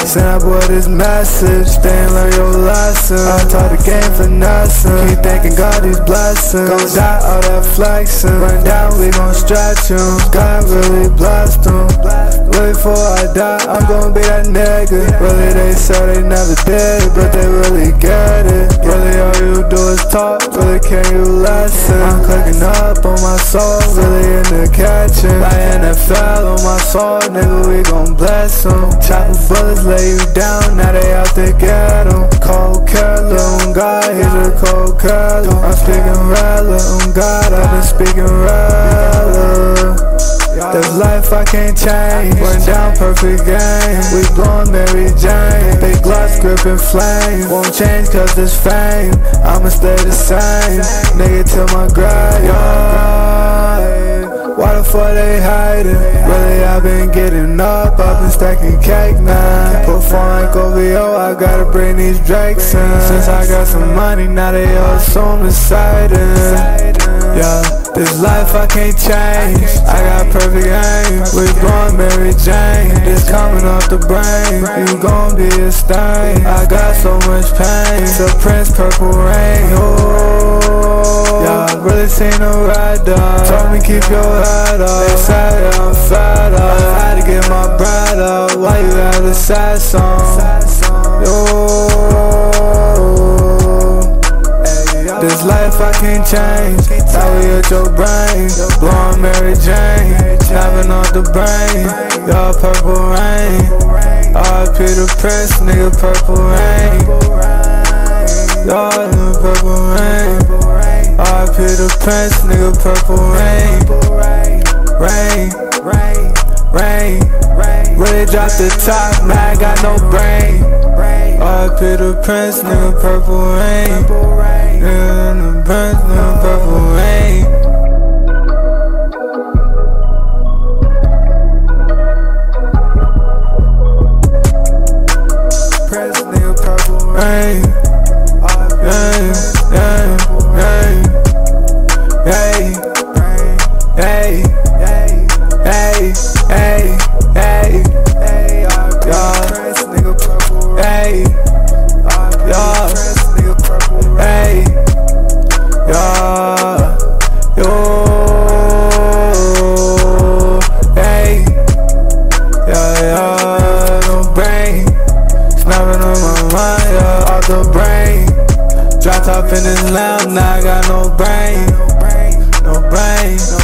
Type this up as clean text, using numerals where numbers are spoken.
Send that boy this message, stay and learn your lesson. I taught the game for nothing, keep thanking God these blessings. Gon' die all that flexing, run down we gon' stretch him. God really blessed him. Really before I die, I'm gon' be that nigga. Really they said they never did, but they really get it. Really all you do is talk, really can you listen? I'm clicking up on my soul, really in the catching. Like NFL on my soul, nigga we gon' bless them. Chopper bullets lay you down, now they out to get them. Cold killer on God, he's a cold killer. I'm speaking rela on God, I've been speaking rela. This life I can't change, went down perfect game. We blowin' Mary Jane, big gloss gripping flame. Won't change cause this fame, I'ma stay the same. Nigga till my grave, why the fuck they hiding? Really I been getting up, I've been stacking cake now. Put funk OVO, I gotta bring these Drakes in. Since I got some money, now they all assume the sighting. Yeah, this life I can't change, I got perfect aim. We blowin' Mary Jane, this coming off the brain. You gon' be a stain, I got so much pain. The Prince Purple Rain, oh, y'all really seen a ride dog. Told me keep your head up, they say I'm fed up. I had to get my bread up, why you have a sad song? This life I can't change, now we hit your brain. Blowin' Mary Jane, snapping off the brain. Y'all purple rain, R.I.P. the Prince, nigga purple rain. Y'all in the purple rain, R.I.P. the Prince, nigga purple rain. Rain, really drop the top, man, I got no brain. R.I.P. the Prince, nigga purple rain. Nigga the Prince, nigga purple rain. Prince, nigga purple rain. Off the brain, drop top in this lamp, now I got no brain, no brain.